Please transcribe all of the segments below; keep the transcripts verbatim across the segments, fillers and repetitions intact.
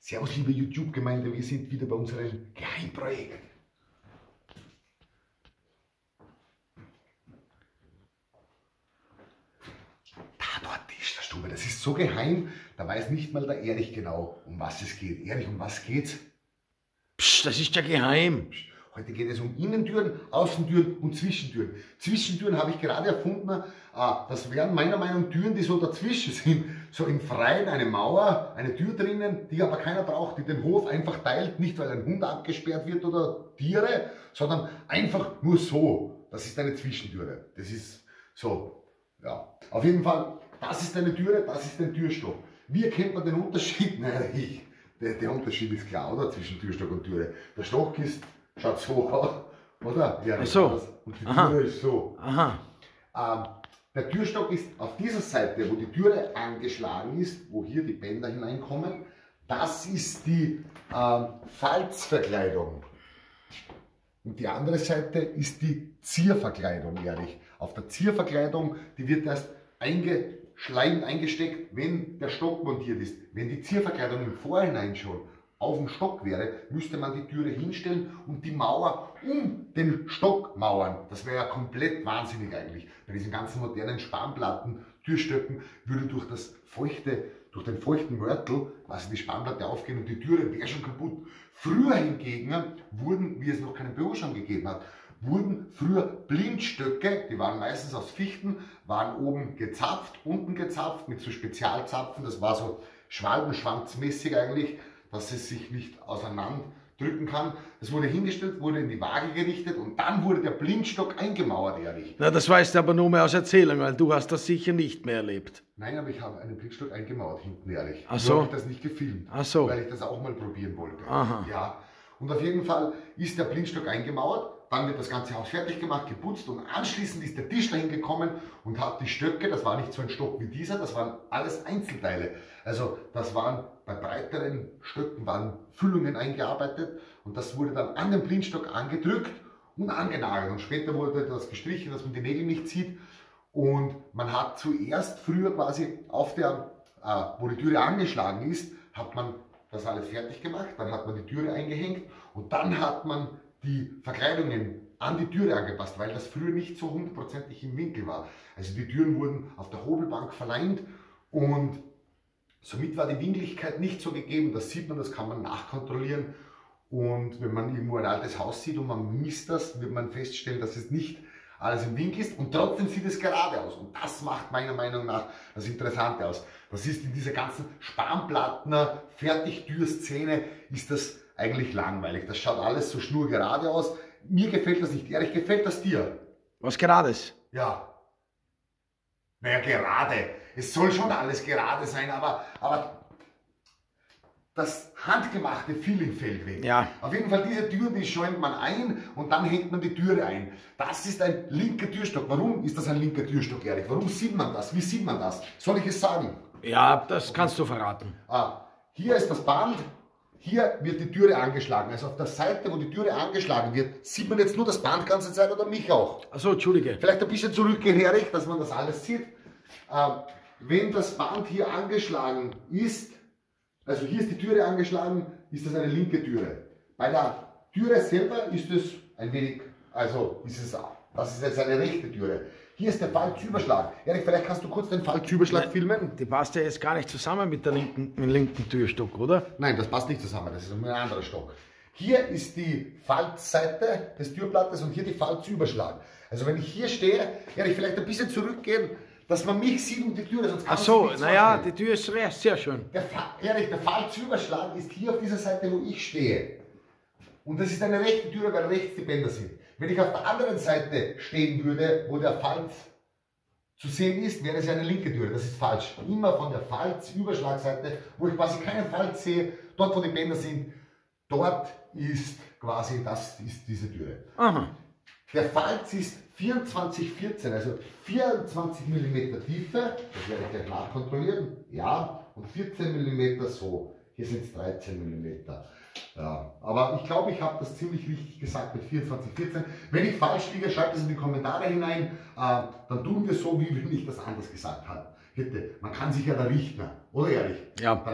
Servus, liebe YouTube-Gemeinde, wir sind wieder bei unserem Geheimprojekt. Da dort ist der Stube, das ist so geheim, da weiß nicht mal der Erich genau, um was es geht. Erich, um was geht's? Psst, das ist ja geheim. Psst. Heute geht es um Innentüren, Außentüren und Zwischentüren. Zwischentüren habe ich gerade erfunden. Das wären meiner Meinung nach Türen, die so dazwischen sind. So im Freien eine Mauer, eine Tür drinnen, die aber keiner braucht, die den Hof einfach teilt. Nicht, weil ein Hund abgesperrt wird oder Tiere, sondern einfach nur so. Das ist eine Zwischentüre. Das ist so. Ja. Auf jeden Fall, das ist eine Türe, das ist ein Türstock. Wie erkennt man den Unterschied? Naja, ich. Der, der Unterschied ist klar, oder? Zwischen Türstock und Türe. Der Stock ist. Schaut so aus, oder? Ja, ach so. Und die Aha. Türe ist so. Aha. Ähm, der Türstock ist auf dieser Seite, wo die Türe angeschlagen ist, wo hier die Bänder hineinkommen, das ist die ähm, Falzverkleidung. Und die andere Seite ist die Zierverkleidung, ehrlich. Auf der Zierverkleidung, die wird erst eingeschleimt, eingesteckt, wenn der Stock montiert ist. Wenn die Zierverkleidung im Vorhinein schon auf dem Stock wäre, müsste man die Türe hinstellen und die Mauer um den Stock mauern. Das wäre ja komplett wahnsinnig eigentlich. Bei diesen ganzen modernen Spanplatten, Türstöcken, würde durch das feuchte, durch den feuchten Mörtel, also die Spanplatte aufgehen und die Türe wäre schon kaputt. Früher hingegen wurden, wie es noch keinen Büroschirm gegeben hat, wurden früher Blindstöcke, die waren meistens aus Fichten, waren oben gezapft, unten gezapft mit so Spezialzapfen, das war so schwalbenschwanzmäßig eigentlich, dass es sich nicht auseinanderdrücken kann. Das wurde hingestellt, wurde in die Waage gerichtet und dann wurde der Blindstock eingemauert, ehrlich. Na, das weißt du aber nur mehr aus Erzählung, weil du hast das sicher nicht mehr erlebt. Nein, aber ich habe einen Blindstock eingemauert hinten, ehrlich. Ach so. Nur habe ich das nicht gefilmt, Ach so. weil ich das auch mal probieren wollte. Aha. Ja. Und auf jeden Fall ist der Blindstock eingemauert, dann wird das ganze Haus fertig gemacht, geputzt und anschließend ist der Tischler hingekommen und hat die Stöcke, das war nicht so ein Stock wie dieser, das waren alles Einzelteile. Also das waren bei breiteren Stöcken waren Füllungen eingearbeitet und das wurde dann an den Blindstock angedrückt und angenagelt und später wurde das gestrichen, dass man die Nägel nicht sieht und man hat zuerst früher quasi auf der, äh, wo die Türe angeschlagen ist, hat man das alles fertig gemacht, dann hat man die Türe eingehängt und dann hat man die Verkleidungen an die Türe angepasst, weil das früher nicht so hundertprozentig im Winkel war. Also die Türen wurden auf der Hobelbank verleimt und somit war die Winkligkeit nicht so gegeben. Das sieht man, das kann man nachkontrollieren. Und wenn man irgendwo ein altes Haus sieht und man misst das, wird man feststellen, dass es nicht alles im Winkel ist und trotzdem sieht es gerade aus. Und das macht meiner Meinung nach das Interessante aus. Das ist in dieser ganzen Spanplattner Fertigtürszene ist das eigentlich langweilig. Das schaut alles so schnurgerade aus. Mir gefällt das nicht. Ehrlich, gefällt das dir? Was Gerades? Ja. Naja, gerade. Es soll schon alles gerade sein, aber, aber das handgemachte Feeling fällt weg. Ja. Auf jeden Fall, diese Türen, die schäumt man ein und dann hängt man die Türe ein. Das ist ein linker Türstock. Warum ist das ein linker Türstock, Erich? Warum sieht man das? Wie sieht man das? Soll ich es sagen? Ja, das kannst du verraten. Ah, hier ist das Band. Hier wird die Türe angeschlagen. Also auf der Seite, wo die Türe angeschlagen wird, sieht man jetzt nur das Band ganze Zeit oder mich auch? Achso, entschuldige. Vielleicht ein bisschen zurückgehen, Erich, dass man das alles sieht. Ähm, wenn das Band hier angeschlagen ist, also hier ist die Türe angeschlagen, ist das eine linke Türe. Bei der Türe selber ist es ein wenig, also ist es, das ist jetzt eine rechte Türe. Hier ist der Falzüberschlag. Erich, vielleicht kannst du kurz den Falzüberschlag filmen? Die passt ja jetzt gar nicht zusammen mit, der linken, mit dem linken Türstock, oder? Nein, das passt nicht zusammen, das ist ein anderer Stock. Hier ist die Falzseite des Türblattes und hier die Falzüberschlag. Also wenn ich hier stehe, Erich, vielleicht ein bisschen zurückgehen, dass man mich sieht und die Türe, sonst kann Ach so, man naja, die Tür ist sehr, sehr schön. Der, Erich, der Falzüberschlag ist hier auf dieser Seite, wo ich stehe. Und das ist eine rechte Türe, weil rechts die Bänder sind. Wenn ich auf der anderen Seite stehen würde, wo der Falz zu sehen ist, wäre es eine linke Türe. Das ist falsch. Immer von der Falzüberschlagseite, wo ich quasi keinen Falz sehe, dort wo die Bänder sind, dort ist quasi, das ist diese Türe. Aha. Der Falz ist vierundzwanzig vierzehn, also vierundzwanzig Millimeter Tiefe, das werde ich gleich nachkontrollieren, ja, und vierzehn Millimeter so. Hier sind es dreizehn Millimeter. Ja, aber ich glaube, ich habe das ziemlich richtig gesagt mit vierundzwanzig vierzehn. Wenn ich falsch liege, schreibt es in die Kommentare hinein. Äh, dann tun wir so, wie wenn ich das anders gesagt habe. Bitte, man kann sich ja da richten, oder ehrlich? Ja. Dann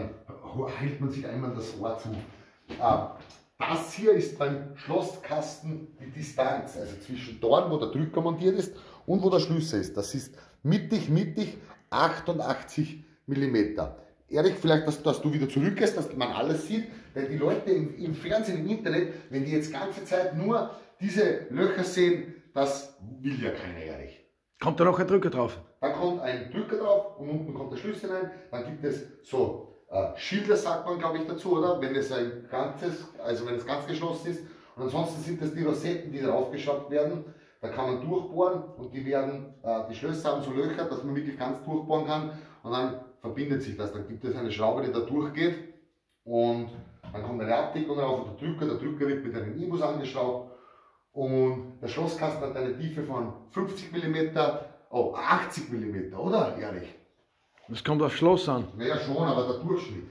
hält man sich einmal das Ohr zu. Äh, das hier ist beim Schlosskasten die Distanz, also zwischen dort, wo der Drücker montiert ist und wo der Schlüssel ist. Das ist mittig, mittig achtundachtzig Millimeter. Erich, vielleicht, dass, dass du wieder zurückgehst, dass man alles sieht, denn die Leute im, im Fernsehen, im Internet, wenn die jetzt ganze Zeit nur diese Löcher sehen, das will ja keiner, Erich. Kommt da noch ein Drücker drauf? Da kommt ein Drücker drauf und unten kommt der Schlüssel rein. Dann gibt es so äh, Schilder, sagt man, glaube ich, dazu, oder? Wenn es ein ganzes, also wenn es ganz geschlossen ist. Und ansonsten sind das die Rosetten, die draufgeschraubt werden. Da kann man durchbohren und die werden, äh, die Schlösser haben so Löcher, dass man wirklich ganz durchbohren kann. Und dann verbindet sich das. Dann gibt es eine Schraube, die da durchgeht. Und dann kommt eine Abdeckung drauf und der Drücker. Der Drücker wird mit einem Imbus angeschraubt. Und der Schlosskasten hat eine Tiefe von fünfzig Millimeter, oh, achtzig Millimeter, oder, Erich? Das kommt auf Schloss an. Naja, schon, aber der Durchschnitt.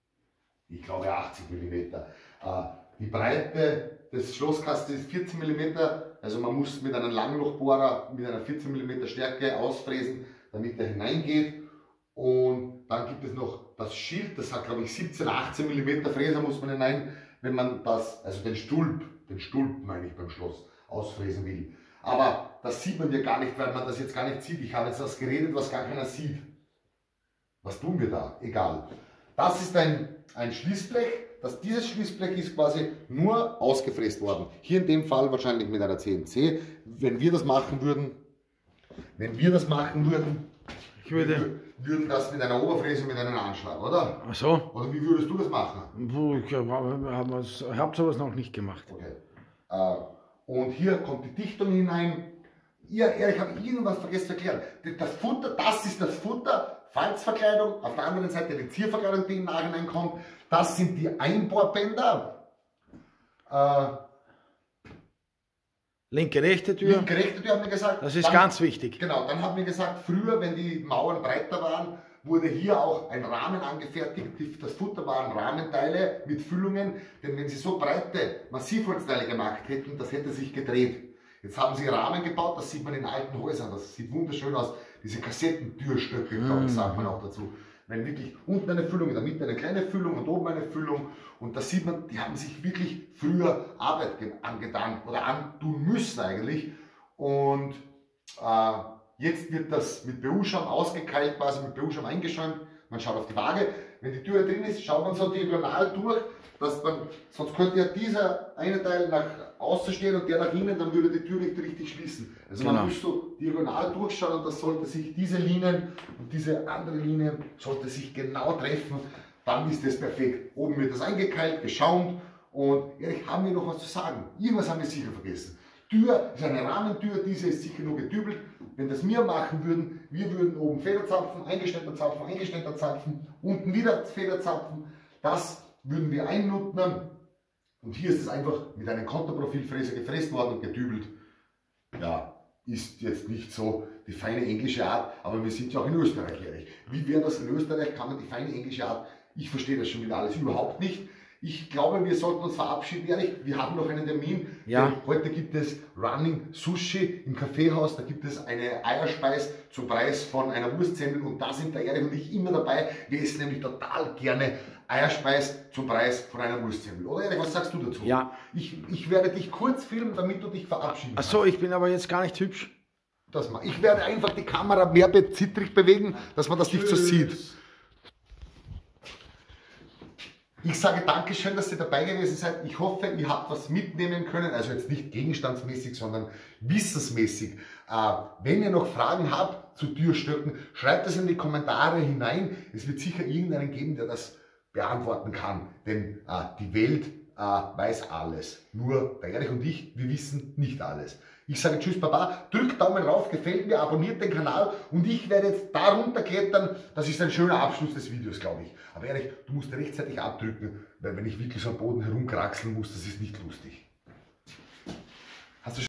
Ich glaube achtzig Millimeter. Äh, die Breite des Schlosskastens ist vierzehn Millimeter. Also man muss mit einem Langlochbohrer mit einer vierzehn Millimeter Stärke ausfräsen, damit er hineingeht. Und dann gibt es noch das Schild, das hat glaube ich siebzehn, achtzehn Millimeter Fräser muss man hinein, wenn man das, also den Stulp, den Stulp meine ich beim Schloss, ausfräsen will. Aber das sieht man ja gar nicht, weil man das jetzt gar nicht sieht. Ich habe jetzt was geredet, was gar keiner sieht. Was tun wir da? Egal. Das ist ein, ein Schließblech. Das, dieses Schließblech ist quasi nur ausgefräst worden. Hier in dem Fall wahrscheinlich mit einer C N C. Wenn wir das machen würden, wenn wir das machen würden, ich würde, würden das mit einer Oberfräse mit einem Anschlag, oder? Ach so. Oder wie würdest du das machen? Puh, ich habe hab sowas noch nicht gemacht. Okay. Äh, und hier kommt die Dichtung hinein. Ja, Erich, habe ich irgendwas vergessen zu erklären. Das Futter, das ist das Futter. Falzverkleidung, auf der anderen Seite die Zierverkleidung, die im Nachhinein kommt. Das sind die Einbohrbänder. Äh, Linke, rechte Tür. Linke, rechte Tür haben wir gesagt. Das ist dann, ganz wichtig. Genau, dann haben wir gesagt, früher, wenn die Mauern breiter waren, wurde hier auch ein Rahmen angefertigt. Das Futter waren Rahmenteile mit Füllungen, denn wenn sie so breite Massivholzteile gemacht hätten, das hätte sich gedreht. Jetzt haben sie Rahmen gebaut, das sieht man in alten Häusern, das sieht wunderschön aus. Diese Kassettentürstöcke, glaube ich, sagt man auch dazu. Wenn wirklich unten eine Füllung, in der Mitte eine kleine Füllung und oben eine Füllung. Und da sieht man, die haben sich wirklich früher Arbeit angetan oder antun müssen eigentlich. Und äh, jetzt wird das mit B U-Schaum ausgekeilt, quasi mit B U-Schaum eingeschäumt. Man schaut auf die Waage. Wenn die Tür drin ist, schaut man so diagonal durch, dass man, sonst könnte ja dieser eine Teil nach außen stehen und der nach innen, dann würde die Tür nicht richtig schließen. Also genau. Man muss so diagonal durchschauen und das sollte sich, diese Linien und diese andere Linie sollte sich genau treffen, dann ist das perfekt. Oben wird das eingekeilt, geschaumt und Erich, haben wir noch was zu sagen? Irgendwas haben wir sicher vergessen. Tür ist eine Rahmentür, diese ist sicher nur gedübelt. Wenn das wir machen würden, wir würden oben Federzapfen, eingestellter Zapfen, eingestellter Zapfen, unten wieder Federzapfen, das würden wir einnutzen. Und hier ist es einfach mit einem Konterprofilfräser gefräst worden und gedübelt. Ja, ist jetzt nicht so die feine englische Art, aber wir sind ja auch in Österreich, Erich. Wie wäre das in Österreich? Kann man die feine englische Art? Ich verstehe das schon wieder alles überhaupt nicht. Ich glaube, wir sollten uns verabschieden, Erich. Wir haben noch einen Termin. Ja. Heute gibt es Running Sushi im Kaffeehaus. Da gibt es eine Eierspeis zum Preis von einer Wurstsemmel. Und da sind der Erich und ich immer dabei. Wir essen nämlich total gerne Eierspeis zum Preis von einer Wurstsemmel. Oder Erich, was sagst du dazu? Ja. Ich, ich werde dich kurz filmen, damit du dich verabschieden kannst. Achso, ich bin aber jetzt gar nicht hübsch. Das mal. Ich werde einfach die Kamera mehr zittrig bewegen, dass man das nicht so sieht. Ich sage Dankeschön, dass ihr dabei gewesen seid. Ich hoffe, ihr habt was mitnehmen können. Also jetzt nicht gegenstandsmäßig, sondern wissensmäßig. Äh, wenn ihr noch Fragen habt zu Türstöcken, schreibt es in die Kommentare hinein. Es wird sicher irgendeinen geben, der das beantworten kann. Denn äh, die Welt äh, weiß alles. Nur der Erich und ich, wir wissen nicht alles. Ich sage Tschüss, Baba, drückt Daumen rauf, gefällt mir, abonniert den Kanal und ich werde jetzt da runterklettern. Das ist ein schöner Abschluss des Videos, glaube ich. Aber Erich, du musst rechtzeitig abdrücken, weil wenn ich wirklich so am Boden herumkraxeln muss, das ist nicht lustig.